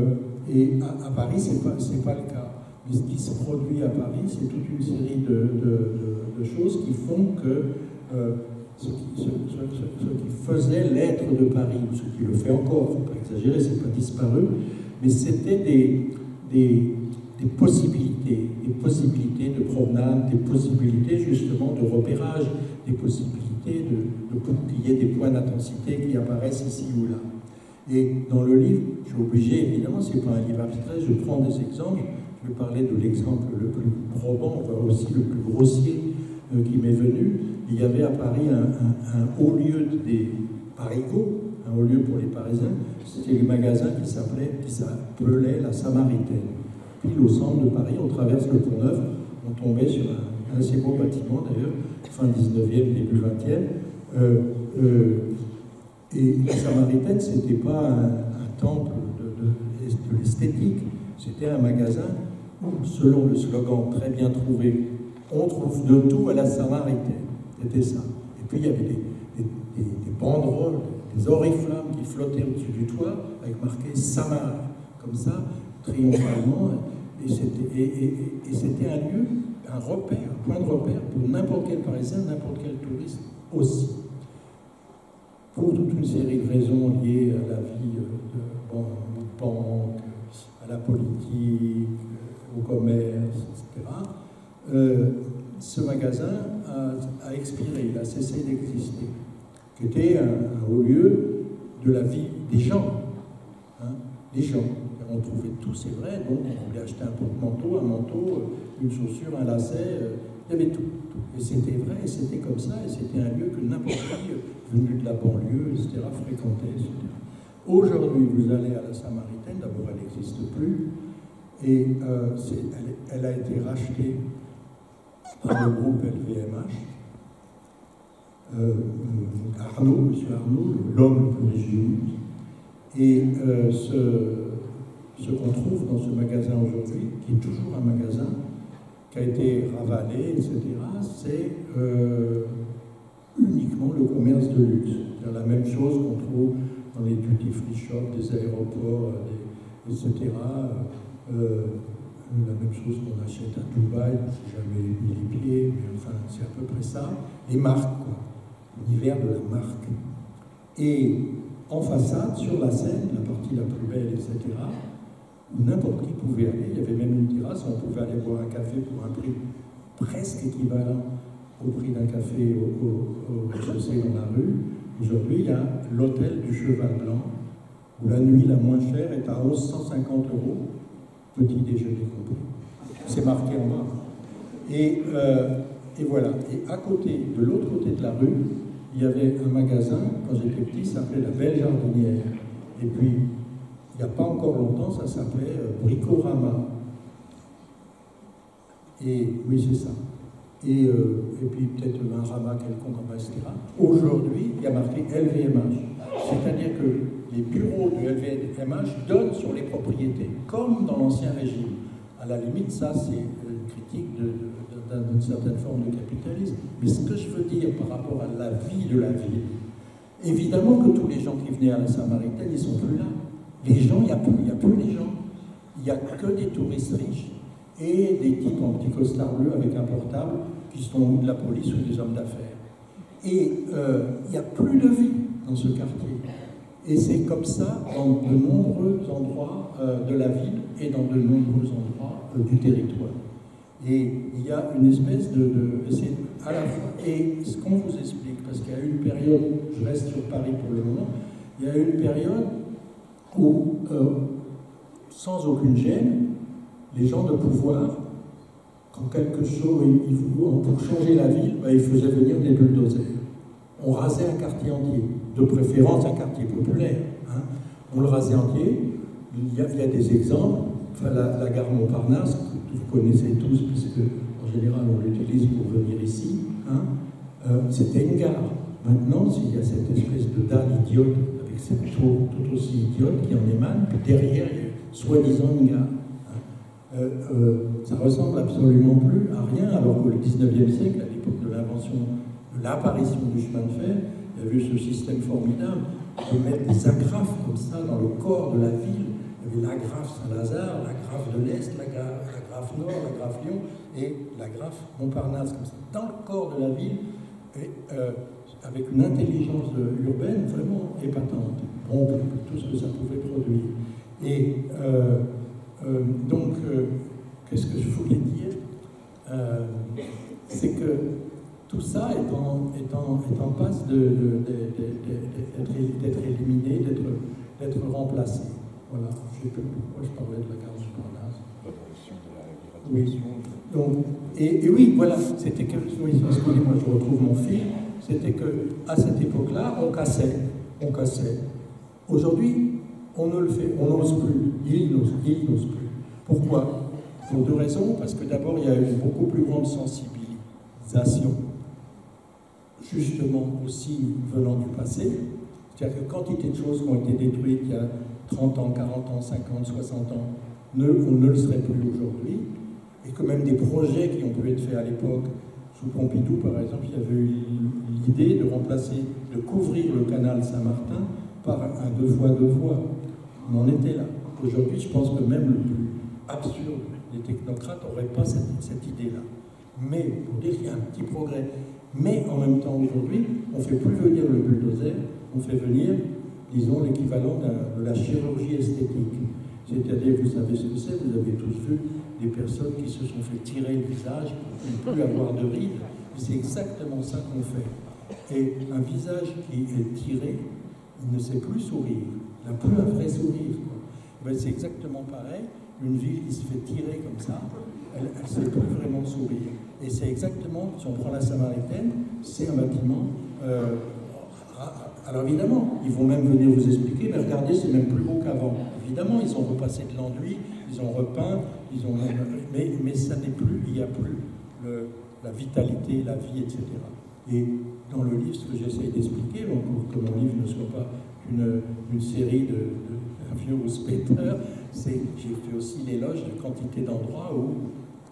à Paris, c'est pas le cas. Mais ce qui se produit à Paris, c'est toute une série de choses qui font que ce qui faisait l'être de Paris, ce qui le fait encore, il ne faut pas exagérer, c'est pas disparu, mais c'était des possibilités de promenade, des possibilités justement de repérage, des possibilités qu'il y ait des points d'intensité qui apparaissent ici ou là. Et dans le livre, je suis obligé, évidemment, c'est pas un livre abstrait, je prends des exemples, je vais parler de l'exemple le plus probant, voire aussi le plus grossier qui m'est venu. Il y avait à Paris un haut lieu des Parigots, un haut lieu pour les Parisiens, c'était le magasin qui s'appelait la Samaritaine. Puis au centre de Paris, on traverse le Pont-Neuf, on tombait sur un assez beau bâtiment d'ailleurs, fin 19e, début 20e. Et la Samaritaine, ce n'était pas un temple de l'esthétique, c'était un magasin où, selon le slogan très bien trouvé, on trouve de tout à la Samaritaine. C'était ça. Et puis il y avait des banderoles, des oriflammes qui flottaient au-dessus du toit, avec marqué Samar, comme ça, triomphalement. Et c'était un lieu, un repère, un point de repère pour n'importe quel Parisien, n'importe quel touriste aussi. Pour toute une série de raisons liées à la vie de banque, à la politique, au commerce, etc., ce magasin a expiré, il a cessé d'exister, qui était un haut lieu de la vie des gens. Hein, des gens. On trouvait tout, c'est vrai, donc on voulait acheter un porte-manteau, un manteau, une chaussure, un lacet, il y avait tout. Et c'était vrai, et c'était comme ça, et c'était un lieu que n'importe qui venu de la banlieue, etc., fréquentait, etc. Aujourd'hui, vous allez à la Samaritaine, d'abord elle n'existe plus, et elle a été rachetée par le groupe LVMH. Arnaud, M. Arnaud, l'homme le plus riche du monde, et ce qu'on trouve dans ce magasin aujourd'hui, qui est toujours un magasin, qui a été ravalé, etc., c'est uniquement le commerce de luxe. C'est la même chose qu'on trouve dans les duty-free shops des aéroports, etc. La même chose qu'on achète à Dubaï, je n'ai jamais mis les pieds, mais enfin, c'est à peu près ça. Les marques, quoi. L'univers de la marque. Et en façade, sur la scène, la partie la plus belle, etc., n'importe qui pouvait aller. Il y avait même une terrasse où on pouvait aller boire un café pour un prix presque équivalent au prix d'un café au rez-de-chaussée dans la rue. Aujourd'hui, il y a l'hôtel du Cheval Blanc, où la nuit la moins chère est à 1150 €, petit déjeuner compris. C'est marqué en bas. Et voilà. Et à côté, de l'autre côté de la rue, il y avait un magasin, quand j'étais petit, ça s'appelait La Belle Jardinière. Et puis, il n'y a pas encore longtemps, ça s'appelait Bricorama. Et oui, c'est ça. Et puis peut-être un Rama quelconque, etc. Aujourd'hui, il y a marqué LVMH. C'est-à-dire que les bureaux de LVMH donnent sur les propriétés, comme dans l'Ancien Régime. À la limite, ça, c'est une critique d'une certaine forme de capitalisme. Mais ce que je veux dire par rapport à la vie de la ville, évidemment que tous les gens qui venaient à la Samaritaine, ils ne sont plus là. Les gens, il n'y a plus les gens. Il n'y a que des touristes riches et des types en petits costards bleus avec un portable qui sont de la police ou des hommes d'affaires. Et il n'y a plus de vie dans ce quartier. Et c'est comme ça dans de nombreux endroits de la ville et dans de nombreux endroits du territoire. Et il y a une espèce c'est à la fois, et ce qu'on vous explique, parce qu'il y a eu une période, je reste sur Paris pour le moment, il y a eu une période où, sans aucune gêne, les gens de pouvoir, quand quelque chose, pour changer la ville, ils faisaient venir des bulldozers. On rasait un quartier entier, de préférence un quartier populaire. Hein. On le rasait entier. Il y a des exemples. Enfin, la gare Montparnasse, que vous connaissez tous, puisque en général on l'utilise pour venir ici, hein, c'était une gare. Maintenant, il y a cette espèce de dalle idiote, avec cette tour tout aussi idiote qui en émane, puis derrière, il y a soi-disant une gare. Ça ressemble absolument plus à rien, alors que le 19e siècle, à l'époque de l'apparition du chemin de fer, il y a eu ce système formidable de mettre des agrafes comme ça dans le corps de la ville. Il y avait l'agrafe Saint-Lazare, l'agrafe de l'Est, l'agrafe Nord, l'agrafe Lyon et l'agrafe Montparnasse, comme ça, dans le corps de la ville, et, avec une intelligence urbaine vraiment épatante, rompue tout ce que ça pouvait produire. Et donc, qu'est-ce que je voulais dire? C'est que tout ça est en passe d'être éliminé, d'être remplacé. Voilà, je ne sais plus pourquoi je parlais de la gare Montparnasse. Oui. Donc, et oui, voilà, c'était que, oui, excusez-moi, je retrouve mon fil, c'était qu'à cette époque-là, on cassait. Aujourd'hui, on ne le fait, on n'ose plus, il n'ose plus. Pourquoi? Pour deux raisons, parce que d'abord, il y a une beaucoup plus grande sensibilisation, justement aussi venant du passé. C'est-à-dire que quantité de choses qui ont été détruites il y a 30 ans, 40 ans, 50, 60 ans, on ne le serait plus aujourd'hui. Et que même des projets qui ont pu être faits à l'époque, sous Pompidou par exemple, il y avait eu l'idée de couvrir le canal Saint-Martin par un 2 fois 2 voies. On en était là. Aujourd'hui, je pense que même le plus absurde des technocrates n'aurait pas cette idée-là. Mais, pour dire qu'il y a un petit progrès. Mais en même temps, aujourd'hui, on ne fait plus venir le bulldozer, on fait venir, disons, l'équivalent de la chirurgie esthétique. C'est-à-dire, vous savez ce que c'est, vous avez tous vu des personnes qui se sont fait tirer le visage pour ne plus avoir de rides. C'est exactement ça qu'on fait. Et un visage qui est tiré, il ne sait plus sourire. Il n'a plus un vrai sourire. Ben, c'est exactement pareil. Une ville qui se fait tirer comme ça, elle ne sait plus vraiment sourire. Et c'est exactement, si on prend la Samaritaine, c'est un bâtiment. Alors évidemment, ils vont même venir vous expliquer, mais regardez, c'est même plus beau qu'avant. Évidemment, ils ont repassé de l'enduit, ils ont repeint, mais ça n'est plus, il n'y a plus la vitalité, la vie, etc. Et dans le livre, ce que j'essaie d'expliquer, pour que mon livre ne soit pas une série d'un vieux rouspéteur, c'est j'ai fait aussi l'éloge de quantité d'endroits où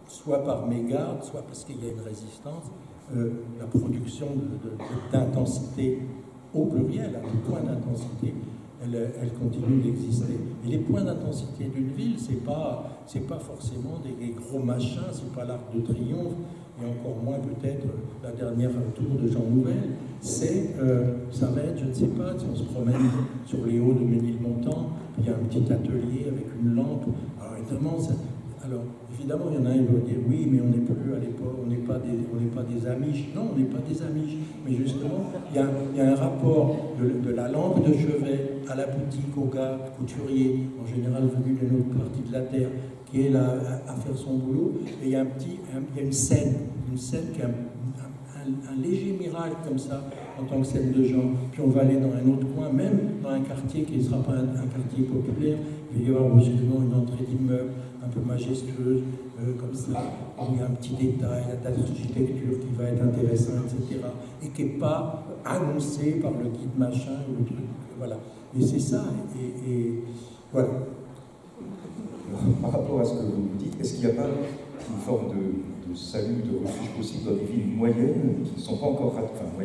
soit par mégarde, soit parce qu'il y a une résistance, la production d'intensité au pluriel, à tout point d'intensité, elle continue d'exister. Et les points d'intensité d'une ville, c'est pas forcément des gros machins, c'est pas l'Arc de Triomphe, et encore moins peut-être la dernière tour de Jean Nouvel. Ça va être, je ne sais pas, si on se promène sur les hauts de Ménilmontant, il y a un petit atelier avec une lampe. Alors évidemment, il y en a un qui va dire oui, mais on n'est plus à l'époque, on n'est pas des Amish. Non, on n'est pas des Amish. Mais justement, il y a un rapport de la lampe de chevet à la boutique, au gars couturier, en général venu d'une autre partie de la terre, qui est là à faire son boulot. Et il y a une scène qui a un léger miracle comme ça, en tant que scène de genre. Puis on va aller dans un autre coin, même dans un quartier qui ne sera pas un quartier populaire. Il va y avoir brusquement une entrée d'immeuble un peu majestueuse, comme ça. Il y a un petit détail, l'architecture qui va être intéressant, etc. Et qui n'est pas annoncé par le guide machin ou le truc. Voilà. Et c'est ça. Et voilà. Par rapport à ce que vous dites, est-ce qu'il n'y a pas une forme de salut, de refuge possible dans des villes moyennes qui ne sont pas encore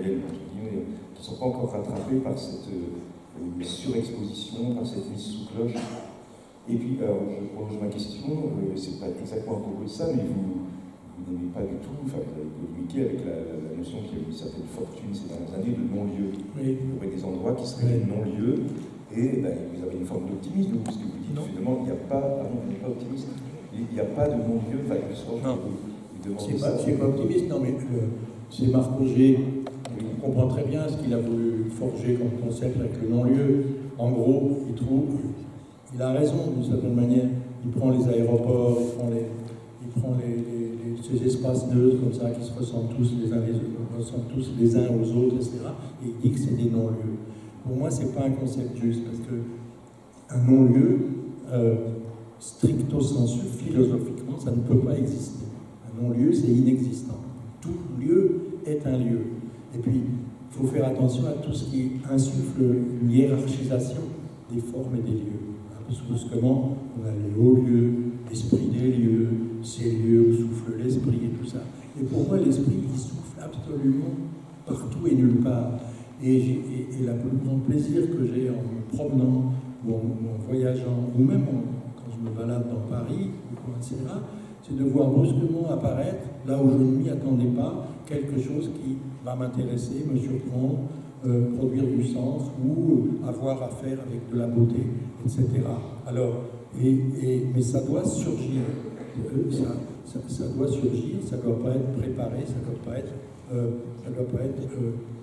rattrapées par cette surexposition, par cette mise sous cloche? Et puis, je prolonge ma question, c'est pas exactement à propos de ça, mais vous n'aimez pas du tout, enfin, vous avez polémiqué avec la notion qu'il y a eu une certaine fortune ces dernières années de non-lieux. Oui. Il y aurait des endroits qui seraient des non-lieux, et vous avez une forme d'optimisme, parce que vous dites finalement, il n'y a pas, pardon, vous n'êtes pas optimiste, il n'y a pas de non-lieu, enfin, le soir, vous demandez ça. C'est pas optimiste, non, mais c'est Marc Auger, on comprend très bien ce qu'il a voulu forger comme concept avec le non-lieu. En gros, il a raison d'une certaine manière. Il prend les aéroports, il prend ces espaces neutres comme ça qui se ressemblent tous les uns aux autres, etc. Et il dit que c'est des non-lieux. Pour moi, c'est pas un concept juste parce que un non-lieu, stricto sensu, philosophiquement, ça ne peut pas exister. Un non-lieu, c'est inexistant. Tout lieu est un lieu. Et puis, il faut faire attention à tout ce qui insuffle une hiérarchisation des formes et des lieux. Parce que brusquement, on a les hauts lieux, l'esprit des lieux, ces lieux où souffle l'esprit et tout ça. Et pour moi, l'esprit, il souffle absolument partout et nulle part. Et le plus grand plaisir que j'ai en me promenant, ou en voyageant, ou même quand je me balade dans Paris, etc., c'est de voir brusquement apparaître, là où je ne m'y attendais pas, quelque chose qui va m'intéresser, me surprendre, produire du sens ou avoir à faire avec de la beauté, etc. Alors, mais ça doit surgir, ça doit surgir, ça ne doit pas être préparé, ça ne doit pas être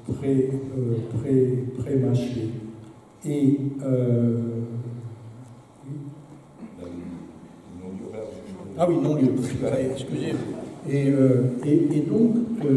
pré-mâché. Et ah oui, non-lieu, excusez-moi. Et donc,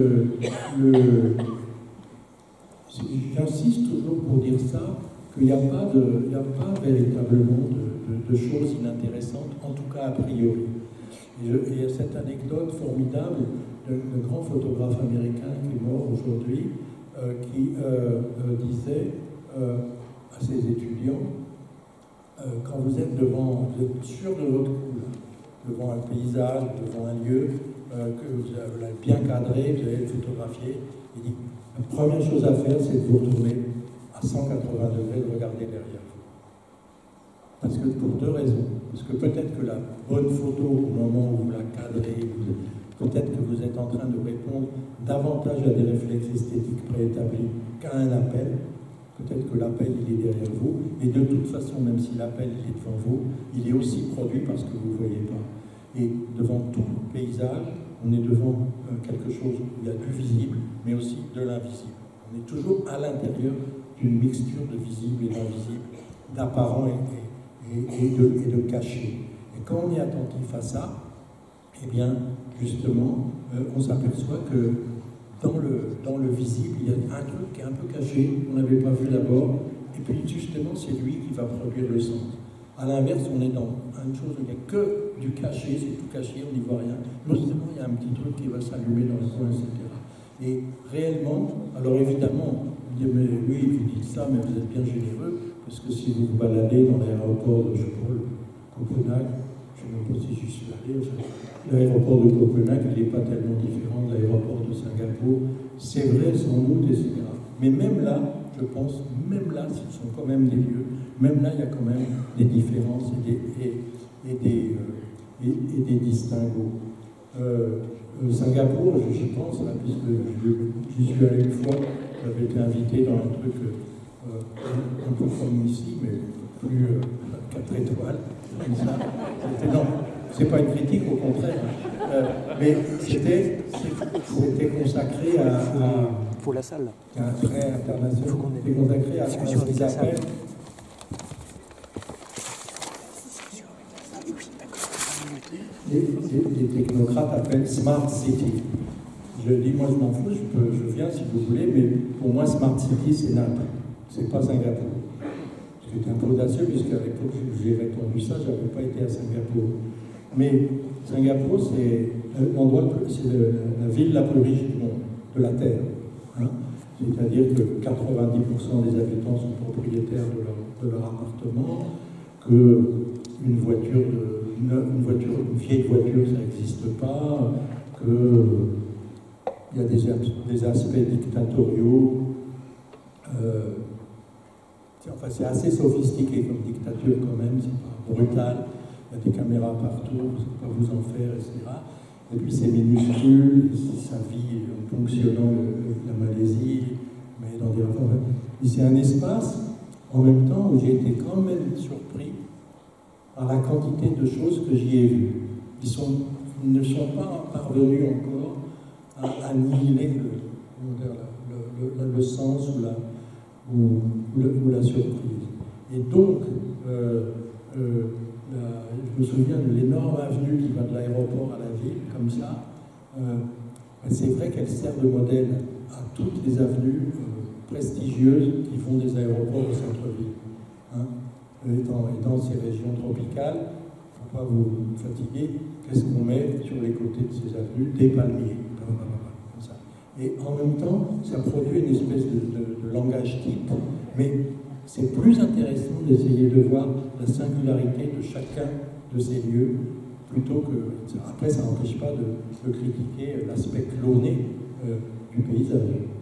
j'insiste toujours pour dire ça, qu'il n'y a pas véritablement de choses inintéressantes, en tout cas a priori. Et il y a cette anecdote formidable d'un grand photographe américain qui est mort aujourd'hui, qui disait à ses étudiants, quand vous êtes sûr de votre coup, devant un paysage, devant un lieu, que vous avez bien cadré, vous allez le photographier, il dit, la première chose à faire, c'est de vous retourner à 180 degrés, de regarder derrière vous. Parce que pour deux raisons. Parce que peut-être que la bonne photo, au moment où vous la cadrez, peut-être que vous êtes en train de répondre davantage à des réflexes esthétiques préétablis qu'à un appel. Peut-être que l'appel, il est derrière vous. Et de toute façon, même si l'appel, il est devant vous, il est aussi produit parce que vous ne voyez pas. Et devant tout paysage, on est devant quelque chose où il y a du visible, mais aussi de l'invisible. On est toujours à l'intérieur d'une mixture de visible et d'invisible, d'apparent et de caché. Et quand on est attentif à ça, eh bien, justement, on s'aperçoit que dans le visible, il y a un truc qui est un peu caché, qu'on n'avait pas vu d'abord, et puis justement, c'est lui qui va produire le sens. À l'inverse, on est dans une chose où il n'y a que du caché, c'est tout caché, on n'y voit rien. Justement, il y a un petit truc qui va s'allumer dans le coin, etc. Et réellement, alors évidemment, on dit, mais oui, vous dites ça, mais vous êtes bien généreux, parce que si vous vous baladez dans l'aéroport de, je sais pas, Copenhague, je ne sais pas si j'y suis allé. L'aéroport de Copenhague, il n'est pas tellement différent de l'aéroport de Singapour. C'est vrai, sans doute, etc. Mais même là, je pense, même là, ce sont quand même des lieux. Même là, il y a quand même des différences et des distinguos. Singapour, j'y pense, là, puisque j'y suis allé une fois, j'avais été invité dans un truc un peu comme ici, mais plus 4 étoiles, comme ça. Non, c'est pas une critique, au contraire. Mais c'était consacré à faut la salle. Un trait international. C'était consacré à ce qu'ils appellent. Les technocrates appellent Smart City. Je dis, moi je m'en fous, je viens si vous voulez, mais pour moi Smart City c'est Naples, c'est pas Singapour. C'était un peu audacieux puisqu'à l'époque j'ai répondu ça, j'avais pas été à Singapour. Mais Singapour c'est l'endroit, c'est la ville la plus riche du monde, de la Terre. Hein, c'est-à-dire que 90% des habitants sont propriétaires de leur appartement, qu'une voiture, une vieille voiture, ça n'existe pas, qu'il y a des aspects dictatoriaux. Enfin, c'est assez sophistiqué comme dictature quand même, c'est pas brutal, il y a des caméras partout, vous ne savez pas vous en faire, etc. Et puis c'est minuscule, ça vit en ponctionnant la Malaisie, mais dans des rapports. C'est un espace, en même temps, où j'ai été quand même surpris par la quantité de choses que j'y ai vues. Ils ne sont pas parvenus encore à annihiler le sens ou la surprise. Et donc, je me souviens de l'énorme avenue qui va de l'aéroport à la ville, comme ça. C'est vrai qu'elle sert de modèle à toutes les avenues prestigieuses qui font des aéroports au centre-ville. Hein. Et dans ces régions tropicales, il ne faut pas vous fatiguer, qu'est-ce qu'on met sur les côtés de ces avenues? Des palmiers. Comme ça. Et en même temps, ça produit une espèce de langage type, mais c'est plus intéressant d'essayer de voir la singularité de chacun de ces lieux, plutôt que... Après, ça n'empêche pas de critiquer l'aspect cloné du paysage.